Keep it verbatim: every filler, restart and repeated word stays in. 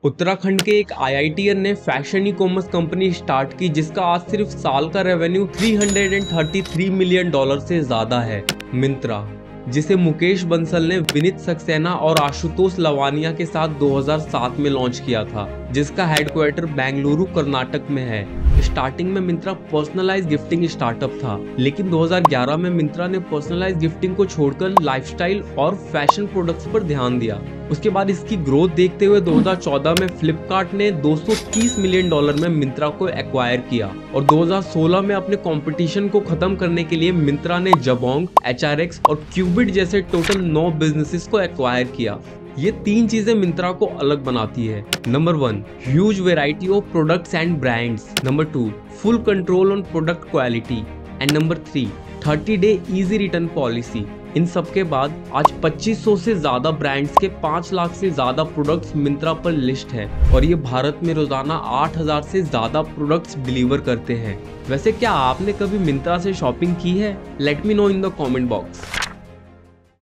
उत्तराखंड के एक आईआईटीएन ने fashion e commerce company start की जिसका आज सिर्फ साल का रेवेन्यू तीन सौ तैंतीस मिलियन डॉलर से ज्यादा है। मिंत्रा, जिसे मुकेश बंसल ने विनीत सक्सेना और आशुतोष लवानिया के साथ दो हज़ार सात में लॉन्च किया था, जिसका हेडक्वार्टर बेंगलुरु कर्नाटक में है। स्टार्टिंग में मिंत्रा पर्सनलाइज गिफ्टिंग स्टार्टअप था, लेकिन दो हज़ार ग्यारह में मिंत्रा ने पर्सनलाइज गिफ्टिंग को छोड़कर लाइफस्टाइल और फैशन प्रोडक्ट्स पर ध्यान दिया। उसके बाद इसकी ग्रोथ देखते हुए दो हज़ार चौदह में फ्लिपकार्ट ने दो सौ तीस मिलियन डॉलर में मिंत्रा को एक्वायर किया और दो हज़ार सोलह में अपने कंपटीशन को खत्म करने के लिए मिंत्रा ने जबोंग, एच आर एक्स और क्यूबिट जैसे टोटल नौ बिजनेसेस को एक्वायर किया। ये तीन चीजें मिंत्रा को अलग बनाती है। Number one, huge variety of products and brands. Number two, full control on product quality. And number three, thirty day easy return policy. इन सब के बाद आज पच्चीस सौ से ज्यादा ब्रांड्स के पाँच लाख से ज्यादा प्रोडक्ट्स मिंत्रा पर लिस्ट है और ये भारत में रोजाना आठ हज़ार से ज्यादा प्रोडक्ट्स डिलीवर करते हैं। वैसे क्या आपने कभी मिंत्रा से शॉपिंग की है? Let me know in the comment box.